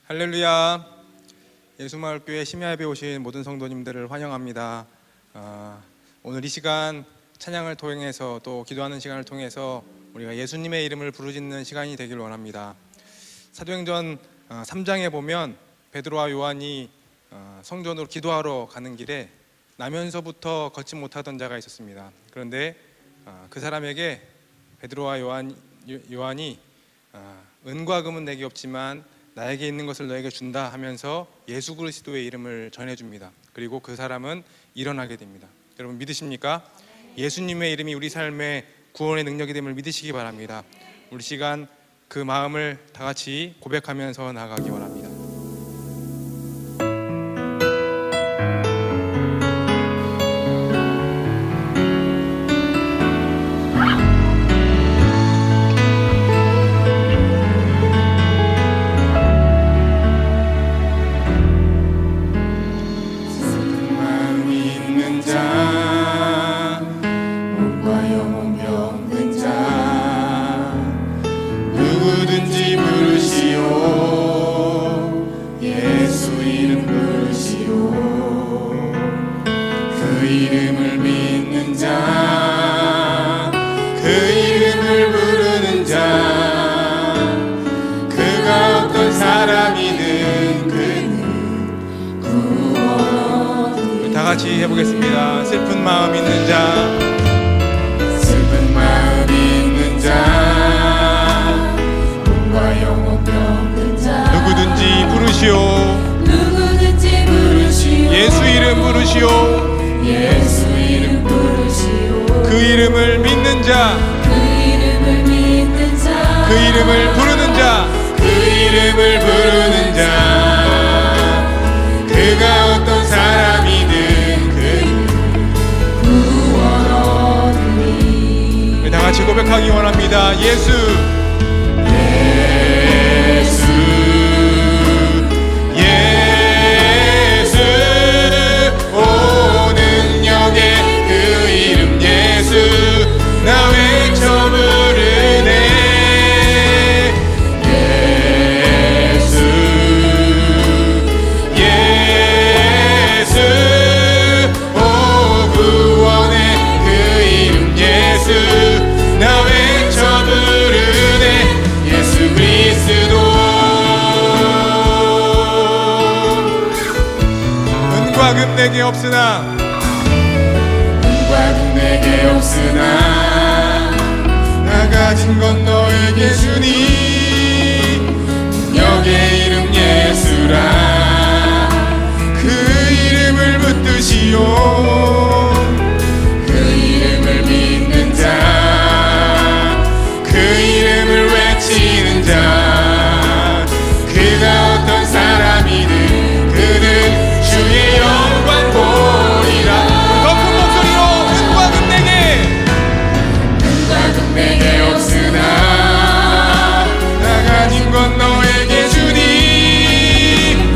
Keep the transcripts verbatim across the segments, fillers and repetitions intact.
할렐루야. 예수마을교회 심야예배 오신 모든 성도님들을 환영합니다. 어, 오늘 이 시간 찬양을 통해서 또 기도하는 시간을 통해서 우리가 예수님의 이름을 부르짖는 시간이 되길 원합니다. 사도행전 어, 삼 장에 보면 베드로와 요한이 어, 성전으로 기도하러 가는 길에 나면서부터 걷지 못하던 자가 있었습니다. 그런데 어, 그 사람에게 베드로와 요한, 요한이 어, 은과 금은 내게 없지만 나에게 있는 것을 너에게 준다 하면서 예수 그리스도의 이름을 전해줍니다. 그리고 그 사람은 일어나게 됩니다. 여러분 믿으십니까? 예수님의 이름이 우리 삶의 구원의 능력이 됨을 믿으시기 바랍니다. 우리 시간 그 마음을 다 같이 고백하면서 나아가기 원합니다. 같이 해보겠습니다. 슬픈 마음 있는 자, 슬픈 마음 있는 자, 몸과 영혼 병든 자, 누구든지 부르시오, 누구든지 부르시오, 예수 이름 부르시오, 예수 이름 부르시오. 그 이름을 믿는 자, 그 이름을 믿는 자, 그 이름을 부르는 자, 그 이름을 부르는 자, 그가 어떤 사람이든 다 같이 고백하기 원합니다. 예수, 예수, 예수, 오 능력의 그 이름 예수, 나 외쳐 부르네. 예수, 예수, 오 구원의 그 이름 예수, 나 외쳐 부르네. 예수 그리스도. 은과 금 내게 없으나, 은과 금 내게 없으나 나 가진 건 너에게 주니. 능력의 이름 예수라, 그 이름을 붙드시오. 그 이름을 믿는 자, 그 이름을 외치는 자, 그가 어떤 사람이든 그는 주의 영광 보리라. 높은 목소리로 은과 금 내게, 은과 금 내게 없으나 나 가진 건 너에게 주니.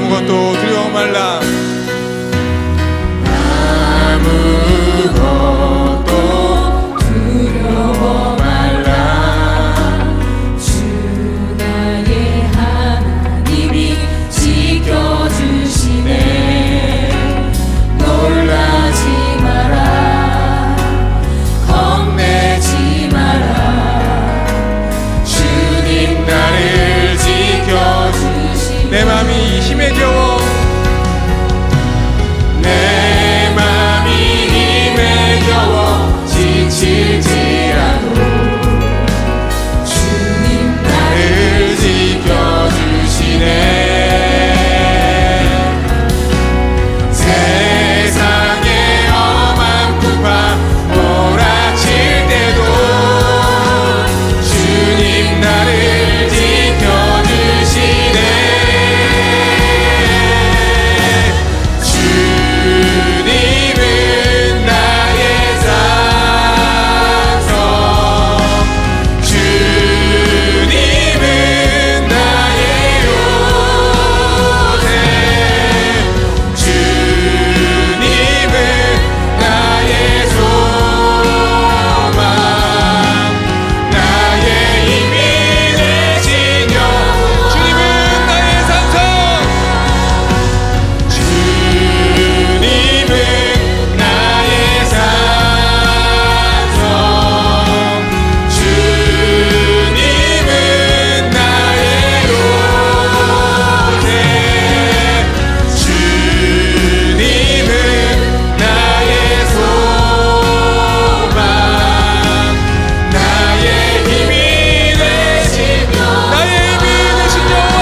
아무것도 두려워 말라. 아무것도 두려워 말라. 주 나의 하나님이 지켜주시네. 놀라지 마라. 겁내지 마라. 주님 나를 지켜주시네. 내 맘이 힘에 겨워 내 맘이 힘에 겨워 지칠지라도 주님 나를 지켜주시네. 세상에 험한 풍파 몰아칠 때도 주님 나를 지켜주시네. 주님은 나의 산성, 주님은 나의 요새, 주님은 나의 소망, 나의 힘이 되신 영원. 주님은 나의 산성 주님은 나의 산성, 주님은 나의 요새, 주님은 나의 소망, 나의 힘이 되신 영원. 나의 힘이 되신 여호와.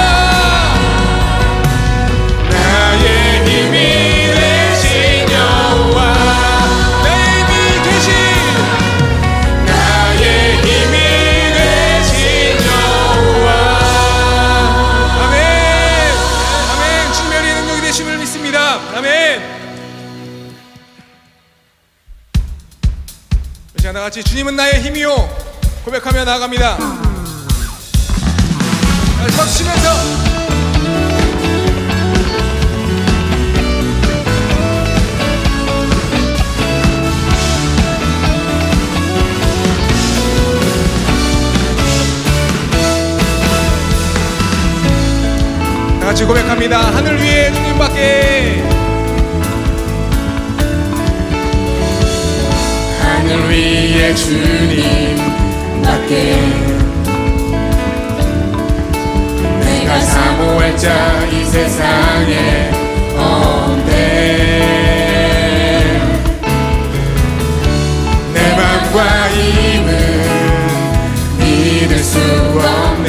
나의 힘이 되신 여호와. 나의 힘이 되신 나의 힘이 되신 여호와. 아멘. 아멘. 주님의 능력이 되심을 믿습니다. 아멘. 이 시간 다 같이 주님은 나의 힘이요 고백하며 나아갑니다. 다시 박수 치면서 다 같이 고백합니다. 하늘 위에 주님밖에 하늘 위에 주님밖에 내가 사모할 자 이 세상에 없네. 내 맘과 힘은 믿을 수 없네.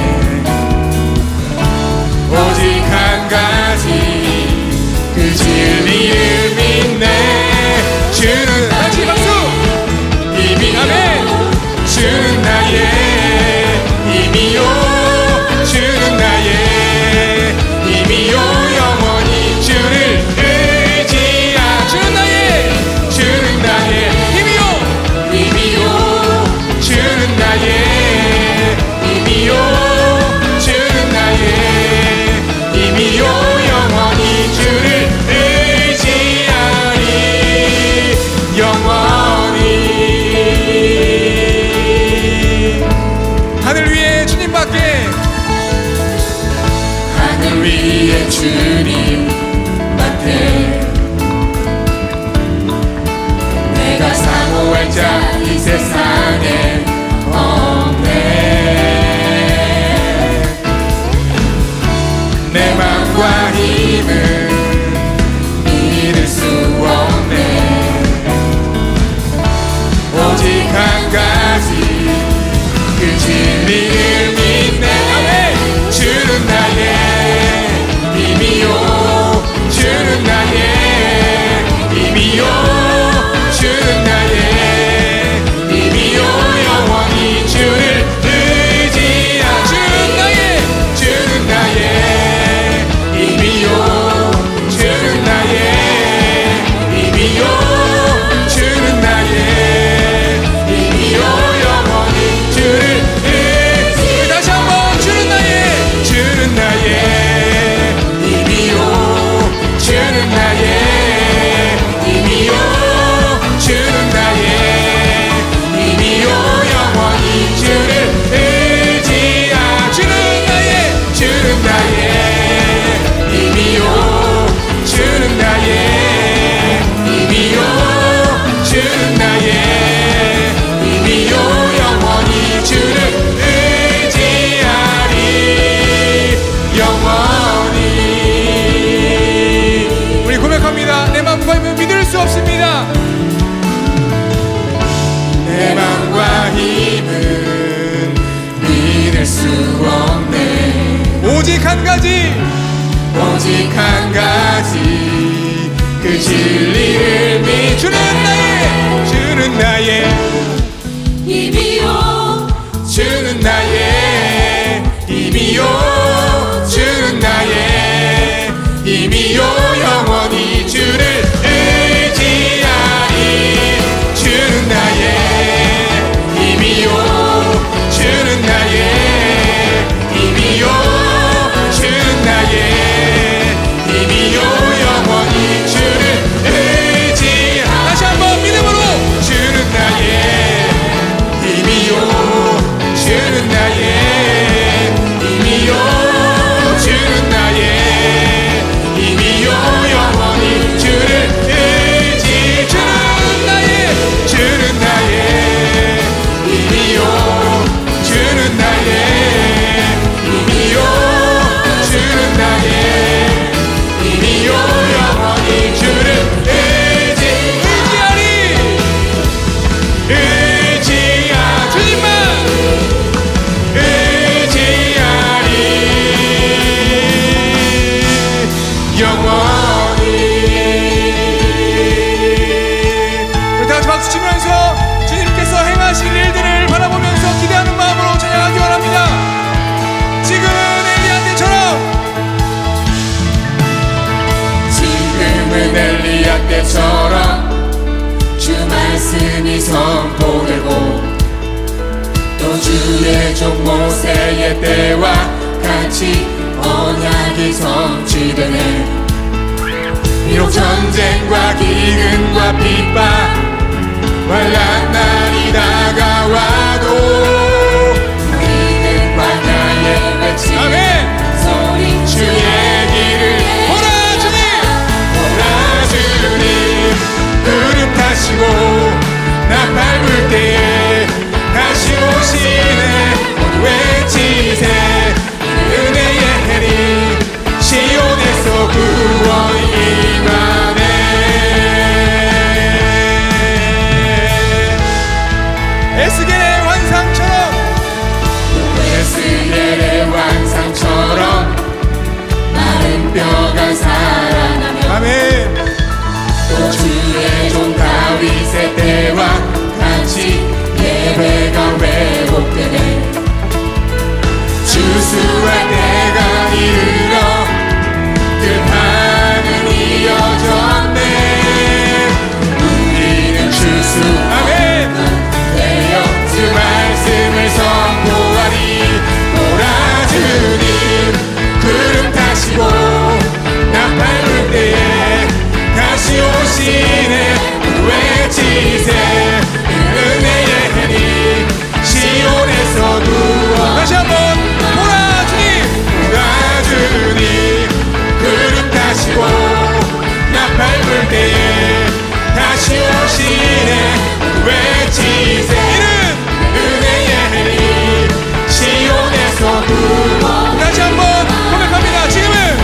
오직 한 가지 그 진리를 믿네. 주는 같이 박수. 힘이요. 주는 나의 힘이요. 주는 나의 힘이요. 영원히 주를 의지하. 주는 나의 주는 나의 힘이요. 힘이요. 주는 나의 힘이요. 주는 나의 힘이요. 영원히 주를 의지하리. 영원히. 하늘 위에 주님밖에 하늘 위에 주님밖에 내가 사모할 자 이 세상에 없네. 내 맘과 힘은 믿을 수 없네. 오직 한 가지 그 진리를 믿네. 주는 나의 힘이요. 주는 나의 힘이요. 주는 나의 힘이요. 영원히 한 가지 오직 한 가지 그 진리를 믿네. 주는 나의 주는 나의 힘이요 주는 나의 힘이요 주는 나의 힘이요 영원히 주를 의지하리. 주는 나의 힘이요 주는 나의 힘이요 주는 나의 힘이요 영원히 주를 의지하리. 다시 한번 믿음으로 주는 나의 힘이요 주는 나의 힘이요 주는 나의 힘이요 영원히 주를 의지. 주는 나의 주는 나의 힘이요 주는 나의 힘이요 주는 나의 힘이요 영원히 주를 의지. 의지하리 의지하 주님만 의지하리 영원히. 우리 다 같이 박수 치면서 주님께서 행하실 일들을 바라보면서 기대하는 마음으로 찬양하기 원합니다. 지금은 엘리야 때처럼 지금은 엘리야 때처럼 주 말씀이 선포되고 또 주의 종 모세의 때와 같이 언약이 성취되네. 비록 전쟁과 기근과 핍박 환난 날이 다가와도 우리는 광야에 외치는 아멘. 소리 주의 길을 보라 주님 보라 주님. 구름 타시고 나팔 불 때에 다시 오시네. 모두 외치세. 은혜의 해리 시온에서 구원이 임하네. 에스겔의 환상처럼 에스겔의 환상처럼 마른 뼈가 살아나며 아멘. 또 주의 종 다윗의 때와 같이 예배가 회복되네. 주수할 때가 이르러 들판은 이어졌네. 우리는 주수 아멘. 되어 주 말씀을 선포하리. 보라 주님 구름 타시고 나팔 불 때에 다시 오시네. 외치세. 은혜의 해리 시온에서 누워. 다시 한번 보라 주님 보라 주님 구름 타시고 나팔 불 때에 다시 오시네. 외치세. 이는 은혜의 해리 시온에서 누워. 다시 한번 고백합니다. 지금은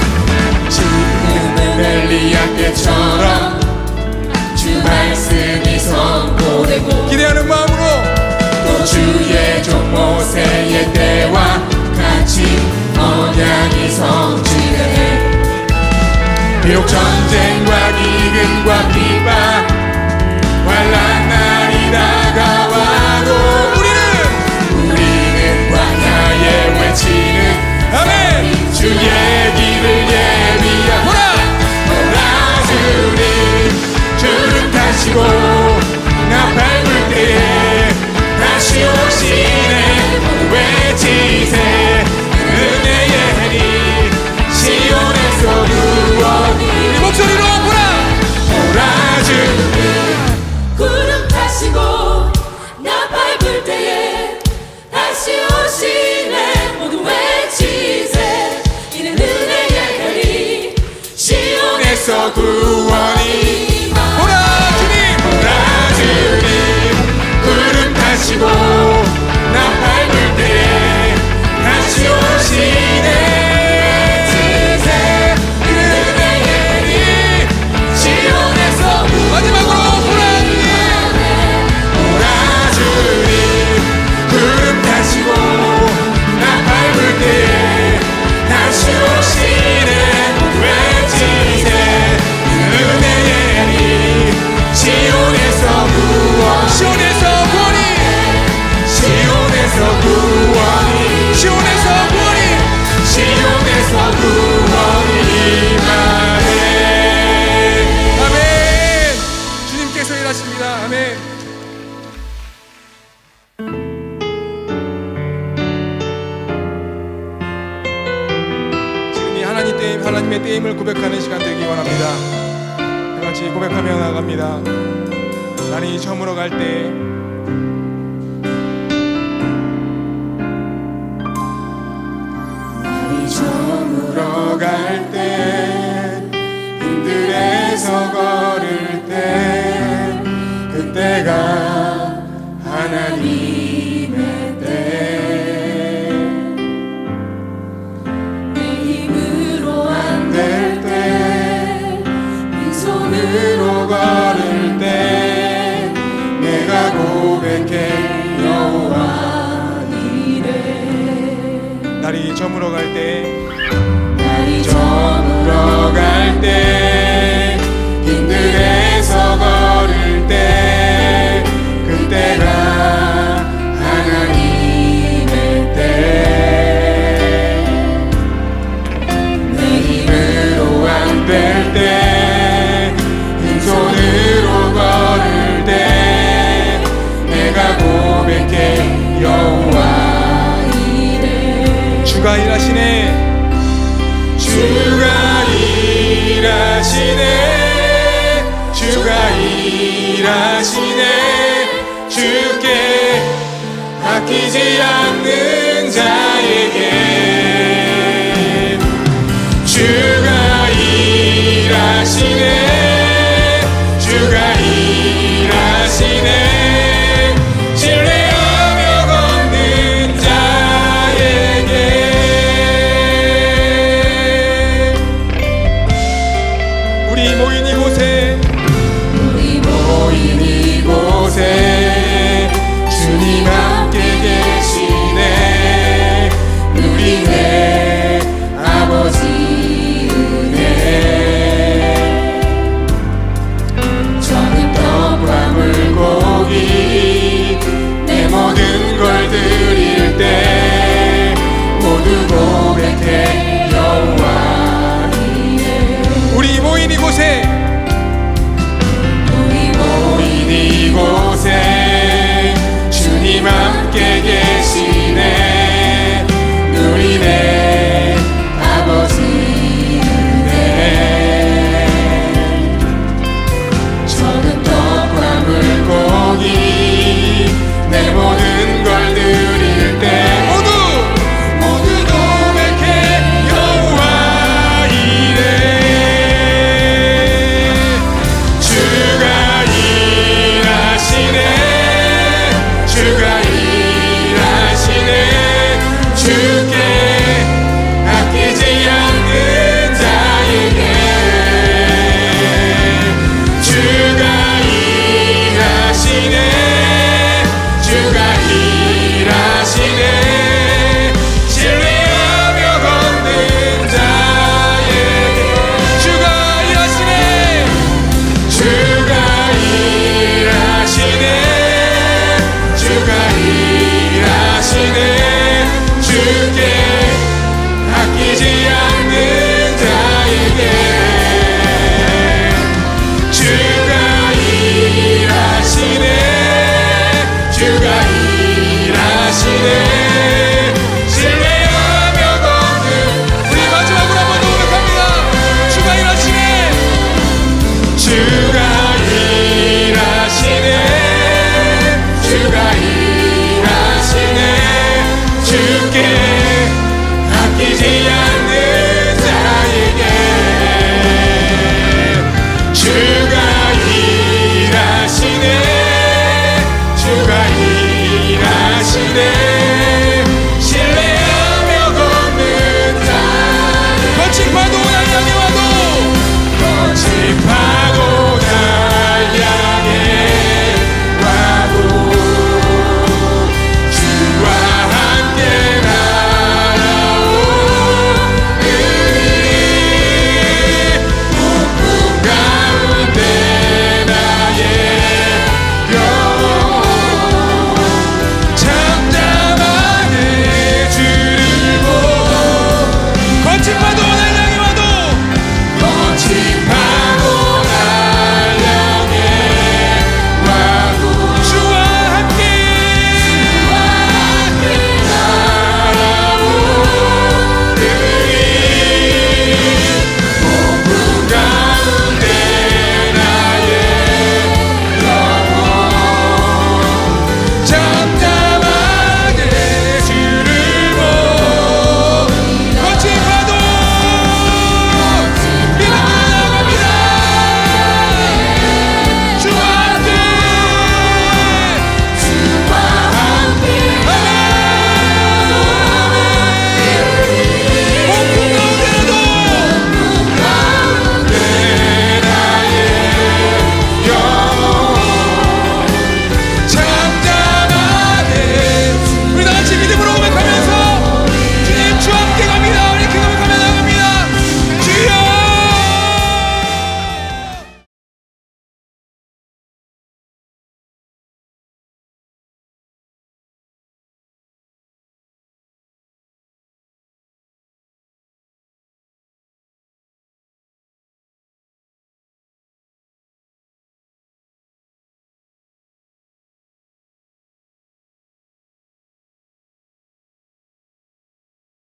지금은 엘리야 때처럼 주 말씀이 선포되고 기대하는 마음으로 또 주의 종 모세의 때와 같이 언약이 성취되네. 비록 전쟁과 기근과 핍박 환난 날이 다가와도 우리는 우리는 광야에 외치는 아멘. 주의 길을 예비한 보라 보라 주님 구름 타시고 나팔 불 때에 다시 오시네. 외치세. 은혜의 해리 시온에서 구원이. 이 목소리로 일하십니다. 아멘. 지금이 하나님 때임, 하나님의 때임을 고백하는 시간 되기 원합니다. 같이 고백하며 나갑니다. 날이 저물어 갈 때, 날이 저물어 갈 때, 힘들에서 걸을 때, 그때가 하나님의 때. 내 힘으로 안 될 때, 빈손으로 걸을 때, 내가 고백해 여호와 이래. 날이 저물어 갈 때, 날이 저물어 갈 때, 힘들에서 걸을 때, 그때가 하나님의 때. 내 힘으로 안 될 때, 빈손으로 걸을 때, 내가 고백해 여호와 이래. 주가 일하시네. 주가 일하시네. 주가 일하시네. 주께 아끼지 않는 자에게 주가 일하시네.